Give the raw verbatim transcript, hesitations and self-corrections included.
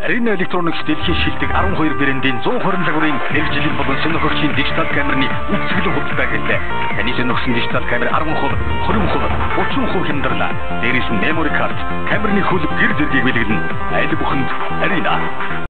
Arena Electronics дэлхийн шилдэг арван хоёр брэндийн зуун хорин лагварын хэрэгжилэл болон сонирхогчийн дижитал камерны үзэсгэлэн худалдаа гэлээ. Таны сонирхсан дижитал камер арван хувь, хорин хувь, гучин хувь хямдрлаа. Дээрээс нь memory card, камерны хөлөг гэр зэргийг бэлгэлнэ. Айл бүхэнд Arena